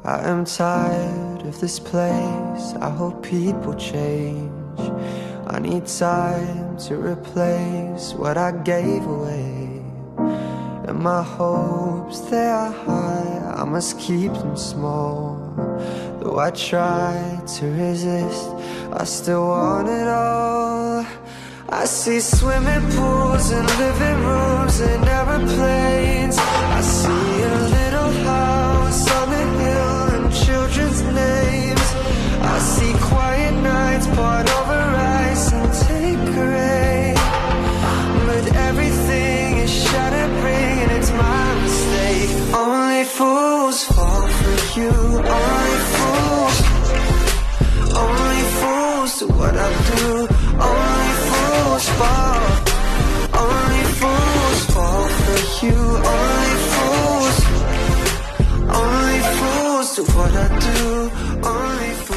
I am tired of this place, I hope people change. I need time to replace what I gave away. And my hopes, they are high, I must keep them small. Though I try to resist, I still want it all. I see swimming pools and living rooms and aeroplanes. I see a little house on the hill and children's names. I see quiet nights poured over ice and take rain. But everything is shattering and it's my mistake. Only fools fall for you, only fools. Only fools do what I do, only fools fall. Only fools fall for you, only fools. Only fools do what I do, only fools.